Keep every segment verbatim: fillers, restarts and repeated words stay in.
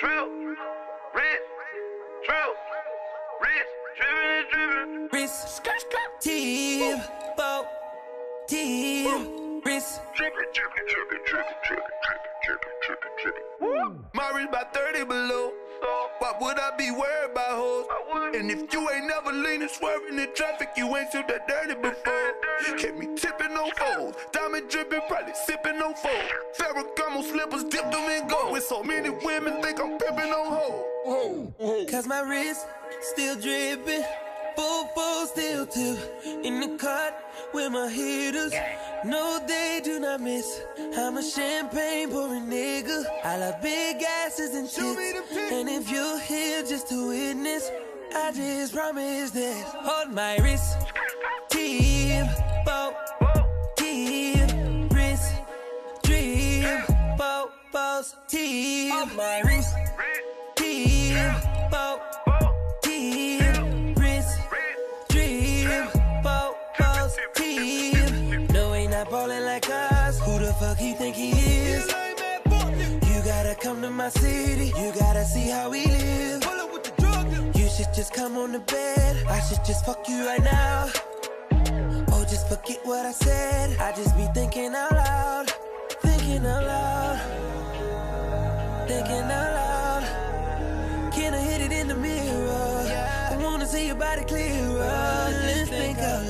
Drill, rich, drill, rich, driven and driven. Wrist, tip, boat, tip, wrist. Drippin', drippin', drippin', drippin', drippin', drippin', drippin', drippin', drippin'. My wrist by thirty below. Why would I be worried about hoes? And if you ain't never leaning, swerving in traffic, you ain't seen that dirty before. Kept me tipping on foes, diamond dripping, probably sipping on foes. Ferragamo slippers, dipped them in gold. With so many women, think I'm pimping on hoes. Cause my wrist still dripping, full full still tip. In the cut with my hitters, no they do not miss. I'm a champagne pouring nigga. I love big asses and tits. And if you're here just to witness, I just promise this. Hold my wrist, tip, bow, tip, wrist, drip, bow, bows, tip. Hold my wrist, tip, bow, tip, wrist, drip, bow, bows, tip. No, ain't not ballin' like us. Who the fuck he think he is? You gotta come to my city. You gotta see how we live. You should just come on the bed. I should just fuck you right now. Oh, just forget what I said. I just be thinking out loud. Thinking out loud. Thinking out loud. Can I hit it in the mirror? I wanna see your body clearer. Let's think out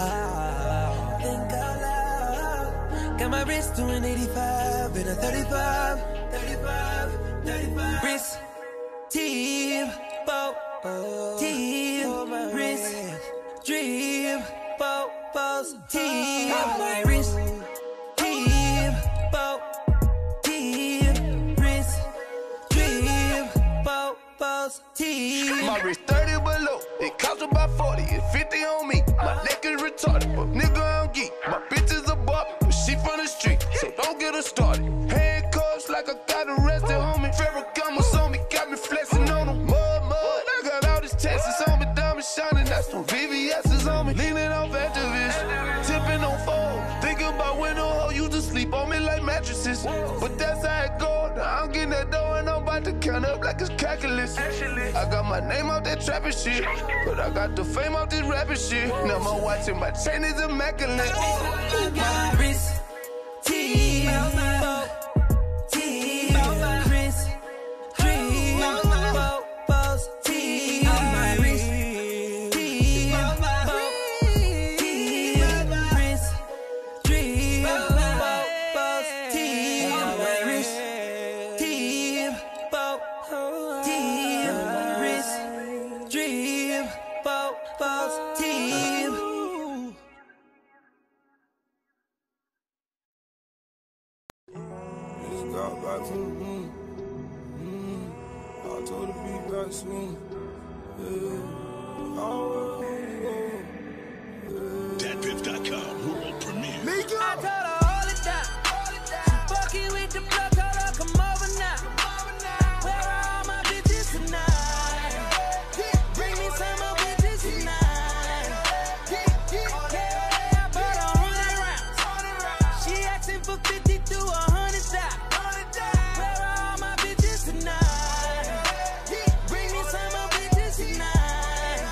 loud. Think out loud. Got my wrist doing eighty-five and a thirty-five. thirty-five, thirty-five. Wrist, tip, bow. Oh, tip, wrist, drip, bow, bows, tip. My wrist, tip, bow, tip, wrist, drip, bow, bows, tip. My wrist thirty below, it costs about forty, it's fifty on me. My neck is retarded, but nigga I'm geek. My bitch is a Barbie, but she from the street, so don't get her started. Handcuffs like I got arrested, homie. Ferragamos on me, got me flexing on them. Mud, mud. Texas on me, diamond shining, that's some V V S's on me. Leaning off activists, tipping on fold. Thinking about when no hoe used to sleep on me like mattresses. But that's how it go. Now I'm getting that dough and I'm about to count up like it's calculus. I got my name out that trapping shit, but I got the fame out this rapping shit. Now my watch and my chain is immaculate. My wrist, tip, bow, tip, wrist, drip, bow, bows, tip. Dat Piff dot com world premiere. I told her hold it down. She fucking with the plug, told her come over now. Where are all my bitches tonight? Bring me some more bitches tonight. Yeah, I bought a hundred rounds. She asking for fifty to a hundred thousand. Where are all my bitches tonight? Bring me some more bitches tonight.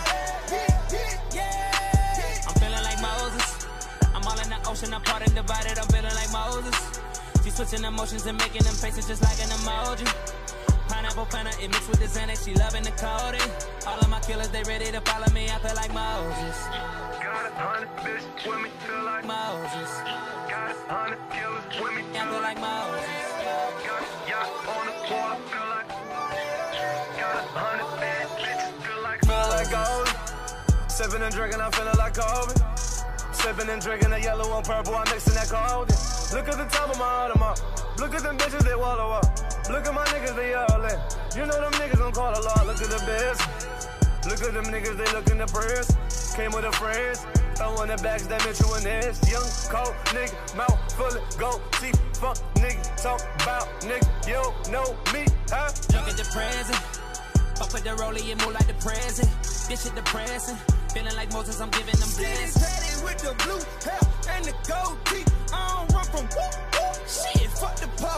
Yeah, I'm feeling like Moses. I'm all in the ocean, apart and divided. I'm feeling like Moses. She switching emotions and making them faces just like an emoji. Pineapple planner, it mixed with the Xanax. She loving the codeine. All of my killers, they ready to follow me. I feel like Moses. Got a hundred bitches with me, feel like Moses. Got a hundred killers with me, I feel like Moses. Got a yacht on the water, feel like Got a hundred bad bitches, feel like Feel like gold. Sipping and drinking, I'm feeling like Kobe. Sipping and drinking that yellow and purple, I'm mixing that cold. Look at the top of my Audemars. Look at them bitches, they wallow up. Look at my niggas, they yelling. You know them niggas don't call a lot. Look at the biz. Look at them niggas, they looking the press. Came with a friends. Throwing the bags that Mitchell and this. Young, cold nigga, mouth full of gold teeth. Fuck nigga, talk about nigga. You don't know me, huh? Drunk at the present. Fuck with the rollie and move like the present. This shit depressing. Feeling like Moses, I'm giving them blessings. With the blue hair and the gold teeth. I don't run from whoop, whoop. Shit, fuck the